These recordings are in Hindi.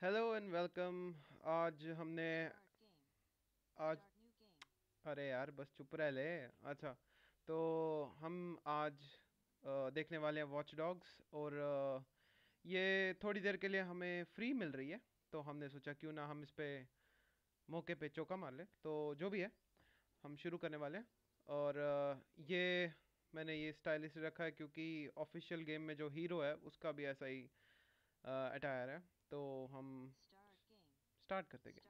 Hello and welcome. आज हमने आज अरे यार बस चुप रह ले। अच्छा, तो हम आज देखने वाले हैं वॉच डॉग्स। और ये थोड़ी देर के लिए हमें फ्री मिल रही है, तो हमने सोचा क्यों ना हम इस पे मौके पे चौका मार लें। तो जो भी है, हम शुरू करने वाले हैं। और ये मैंने ये स्टाइलिश रखा है क्योंकि ऑफिशियल गेम में जो हीरो है उसका भी ऐसा ही अटायर है। तो हम स्टार्ट करते हैं।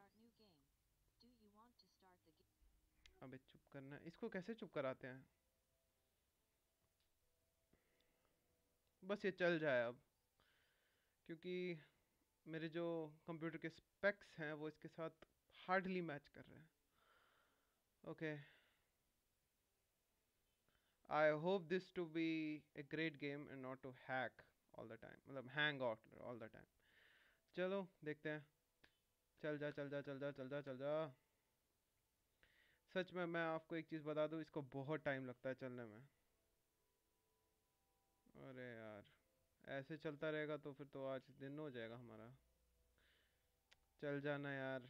अबे चुप करना, इसको कैसे चुप कराते हैं? बस ये चल जाए अब, क्योंकि मेरे जो कंप्यूटर के स्पेक्स हैं वो इसके साथ हार्डली मैच कर रहे हैं। Okay, I hope this to be a great game and not to hack all the time, मतलब hang out all the time. चलो देखते हैं। चल जा चल जा चल जा चल जा चल जा। सच में मैं आपको एक चीज़ बता दूं, इसको बहुत टाइम लगता है चलने में। अरे यार, ऐसे चलता रहेगा तो फिर तो आज दिन हो जाएगा हमारा। चल जाना यार।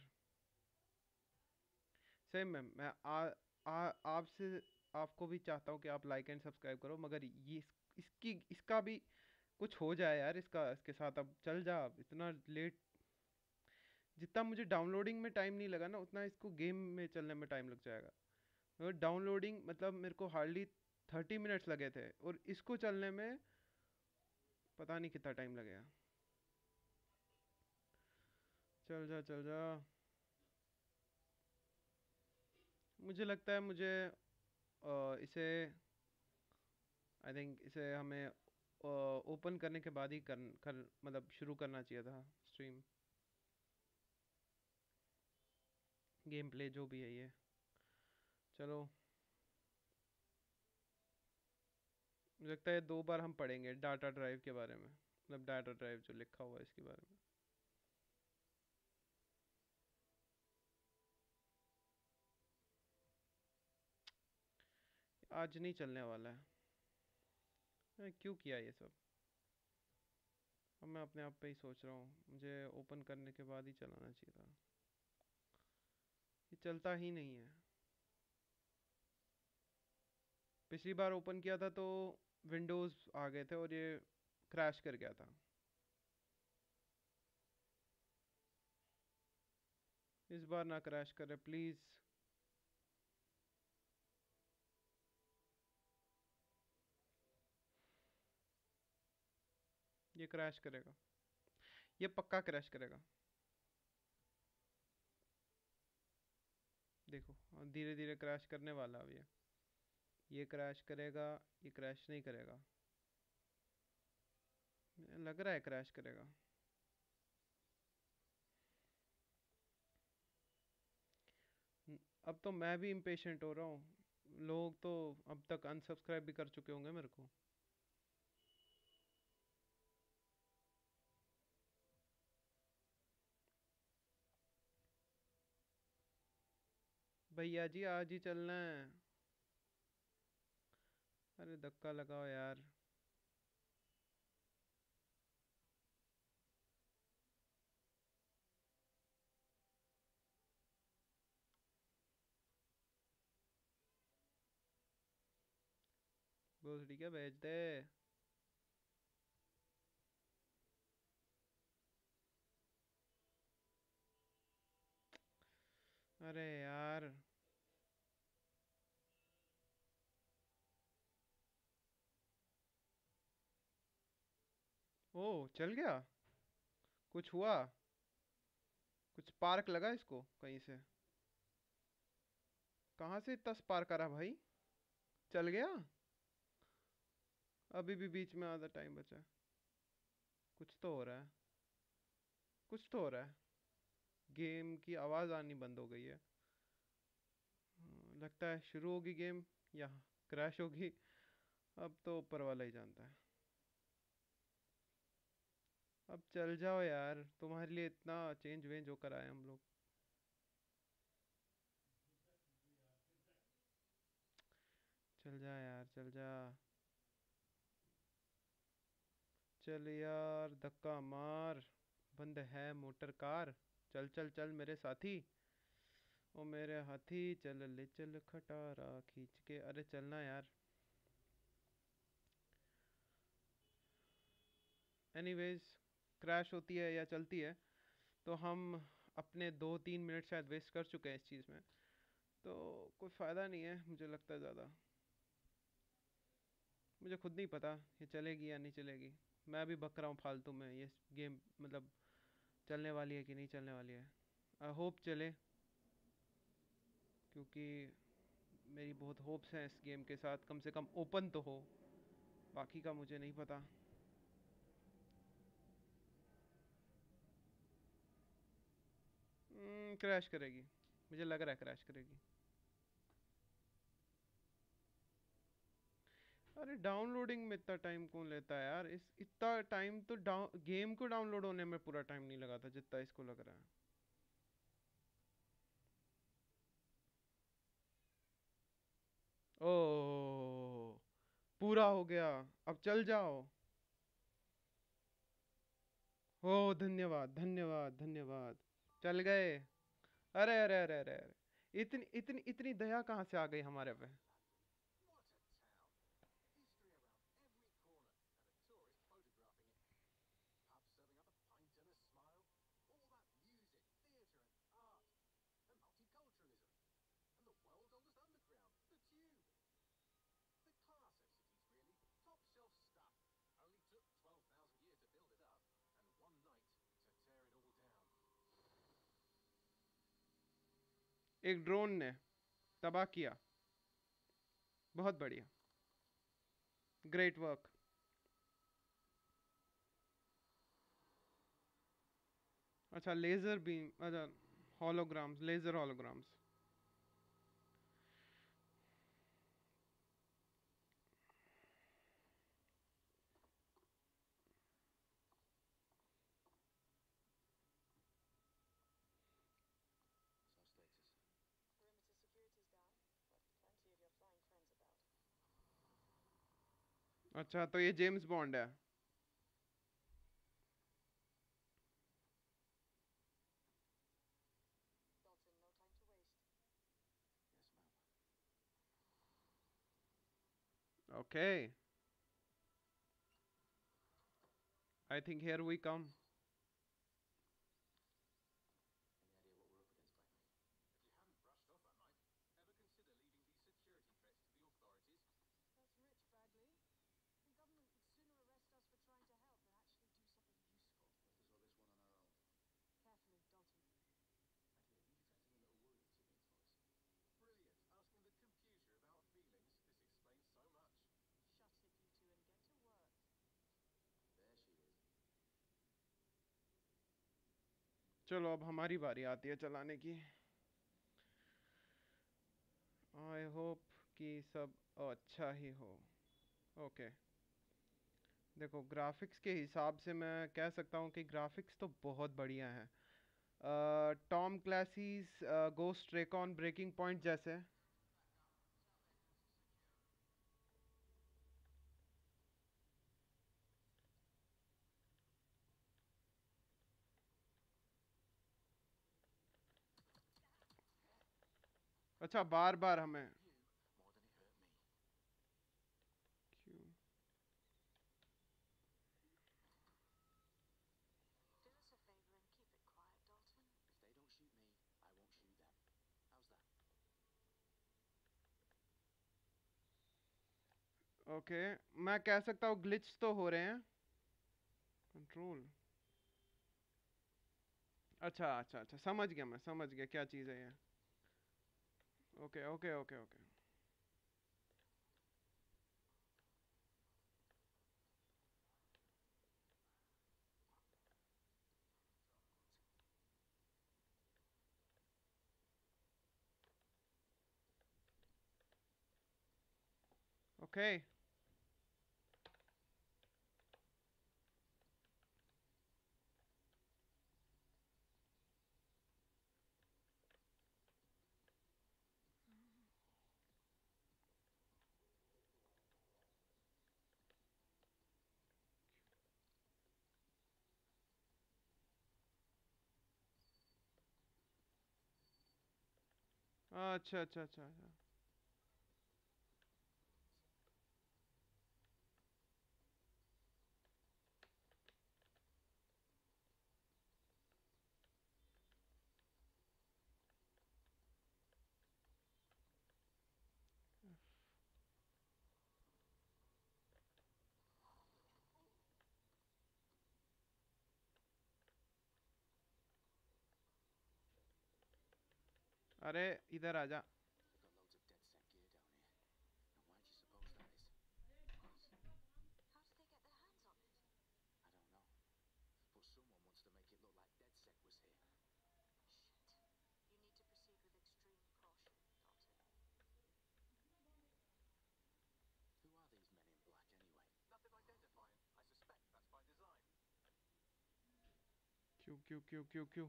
सेम मैं आपसे आपको भी चाहता हूँ कि आप लाइक एंड सब्सक्राइब करो, मगर ये इसका भी कुछ हो जाए यार। इसका इसके साथ अब चल जा। अब इतना लेट, जितना मुझे डाउनलोडिंग में टाइम नहीं लगा ना, उतना इसको गेम में चलने में टाइम लग जाएगा। और डाउनलोडिंग मतलब मेरे को हार्डली 30 मिनट्स लगे थे, और इसको चलने में पता नहीं कितना टाइम लगेगा। चल जा चल जा। मुझे लगता है मुझे इसे आई थिंक इसे हमें ओपन करने के बाद ही कर मतलब शुरू करना चाहिए था स्ट्रीम। गेम प्ले जो भी है ये। चलो, मुझे लगता है 2 बार हम पढ़ेंगे डाटा ड्राइव के बारे में, मतलब डाटा ड्राइव जो लिखा हुआ है इसके बारे में। आज नहीं चलने वाला है। क्यों किया ये सब? अब मैं अपने आप पे ही सोच रहा हूँ, मुझे ओपन करने के बाद ही चलाना चाहिए था। ये चलता ही नहीं है। पिछली बार ओपन किया था तो विंडोज़ आ गए थे और ये क्रैश कर गया था। इस बार ना क्रैश करे प्लीज़। ये क्रैश करेगा, ये पक्का क्रैश करेगा। देखो, धीरे धीरे क्रैश करने वाला अब ये क्रैश करेगा। ये क्रैश नहीं करेगा, लग रहा है क्रैश करेगा। अब तो मैं भी इम्पेशेंट हो रहा हूँ। लोग तो अब तक अनसब्सक्राइब भी कर चुके होंगे मेरे को। भैया जी आज ही चलना है। अरे धक्का लगाओ यार। भोसड़ी क्या भेज दे। अरे यार। ओ, चल गया। कुछ हुआ? कुछ स्पार्क लगा इसको कहीं से? कहाँ से इतना स्पार्क आ रहा भाई? चल गया। अभी भी बीच में आधा टाइम बचा है। कुछ तो हो रहा है। कुछ तो हो रहा है। गेम की आवाज़ आनी बंद हो गई है। लगता है शुरू होगी गेम या क्रैश होगी। अब तो ऊपर वाला ही जानता है। अब चल जाओ यार, तुम्हारे लिए इतना चेंज वेंज होकर आए हम लोग। चल जा यार चल जा। चल यार धक्का मार। बंद है मोटर कार। चल चल चल मेरे साथी। ओ मेरे हाथी चल ले चल खटारा खींच के, अरे चलना यार। एनीवेज, क्रैश होती है या चलती है तो हम अपने 2-3 मिनट शायद वेस्ट कर चुके हैं इस चीज़ में। तो कोई फ़ायदा नहीं है मुझे लगता है ज़्यादा। मुझे खुद नहीं पता ये चलेगी या नहीं चलेगी। मैं अभी बक रहा हूँ फालतू में, ये गेम मतलब चलने वाली है कि नहीं चलने वाली है। आई होप चले, क्योंकि मेरी बहुत होप्स हैं इस गेम के साथ, कम से कम ओपन तो हो। बाकी का मुझे नहीं पता। क्रैश करेगी, मुझे लग रहा है क्रैश करेगी। अरे डाउनलोडिंग में इतना टाइम कौन लेता है यार, इस इतना टाइम तो गेम को डाउनलोड होने में पूरा टाइम नहीं लगा था जितना इसको लग रहा है। ओ, पूरा हो गया। अब चल जाओ। ओ धन्यवाद धन्यवाद धन्यवाद। चल गए। अरे अरे अरे अरे अरे, इतनी इतनी इतनी दया कहाँ से आ गई हमारे पे। एक ड्रोन ने तबाह किया। बहुत बढ़िया। Great work. अच्छा लेजर बीम, अच्छा हॉलोग्राम्स, लेजर हॉलोग्राम्स। अच्छा तो ये जेम्स बॉन्ड है। Okay, I think here we come. चलो अब हमारी बारी आती है चलाने की। आई होप कि सब अच्छा ही हो। ओके, देखो ग्राफिक्स के हिसाब से मैं कह सकता हूँ कि ग्राफिक्स तो बहुत बढ़िया है। Tom Clancy's Ghost Recon breaking point जैसे। अच्छा बार बार हमें क्यों। ओके, मैं कह सकता हूँ ग्लिच तो हो रहे हैं। कंट्रोल, अच्छा अच्छा अच्छा, समझ गया, मैं समझ गया क्या चीज़ है ये। Okay okay okay okay. Okay अच्छा अच्छा अच्छा अच्छा। अरे इधर आजा। क्यों क्यों क्यों क्यों क्यों?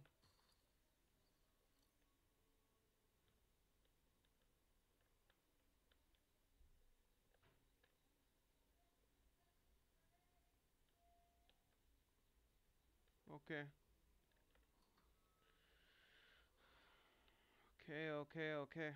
Okay okay okay okay.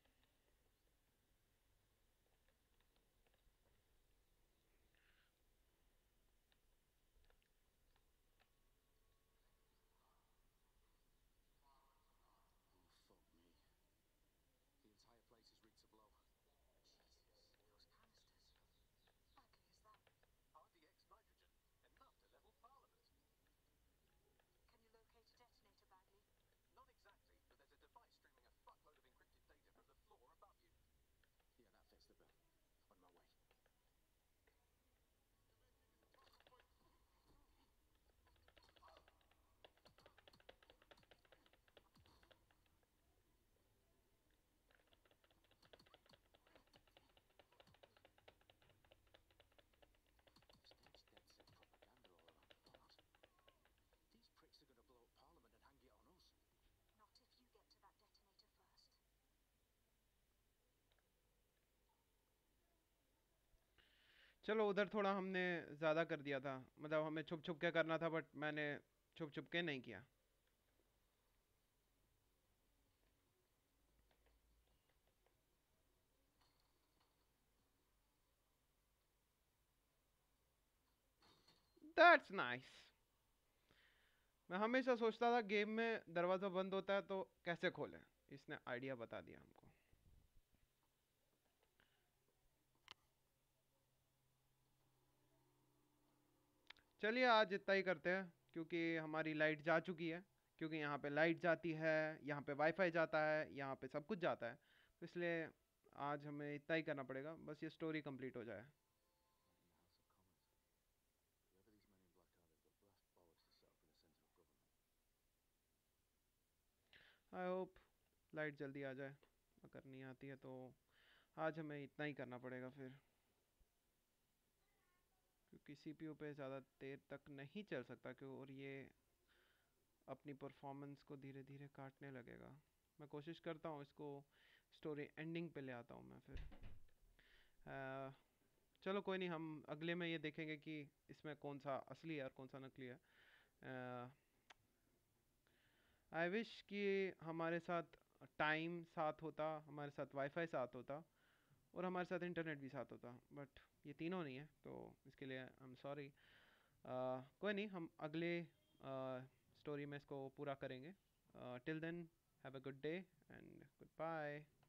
चलो उधर थोड़ा हमने ज़्यादा कर दिया था, मतलब हमें छुप छुप के करना था, बट मैंने छुप छुप के नहीं किया। That's nice. मैं हमेशा सोचता था गेम में दरवाज़ा बंद होता है तो कैसे खोलें, इसने आइडिया बता दिया हमको। चलिए आज इतना ही करते हैं, क्योंकि हमारी लाइट जा चुकी है। क्योंकि यहाँ पे लाइट जाती है, यहाँ पे वाईफाई जाता है, यहाँ पे सब कुछ जाता है, तो इसलिए आज हमें इतना ही करना पड़ेगा, बस ये स्टोरी कंप्लीट हो जाए। आई होप लाइट जल्दी आ जाए। अगर नहीं आती है तो आज हमें इतना ही करना पड़ेगा फिर, क्योंकि सीपीयू पे ज़्यादा देर तक नहीं चल सकता क्यों, और ये अपनी परफॉर्मेंस को धीरे धीरे काटने लगेगा। मैं कोशिश करता हूँ इसको स्टोरी एंडिंग पे ले आता हूँ मैं फिर। चलो कोई नहीं, हम अगले में ये देखेंगे कि इसमें कौन सा असली है और कौन सा नकली है। आई विश कि हमारे साथ टाइम साथ होता, हमारे साथ वाईफाई साथ होता, और हमारे साथ इंटरनेट भी साथ होता, बट ये तीनों नहीं है, तो इसके लिए आई एम सॉरी। कोई नहीं, हम अगले स्टोरी में इसको पूरा करेंगे। Till then have a good day and good bye.